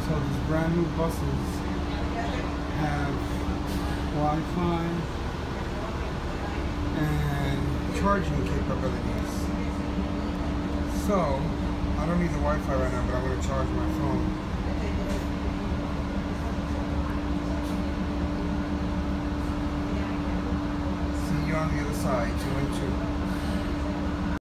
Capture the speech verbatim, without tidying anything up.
So these brand new buses have Wi-Fi and charging capabilities. So I don't need the Wi-Fi right now, but I'm going to charge my phone. See you on the other side, two and two.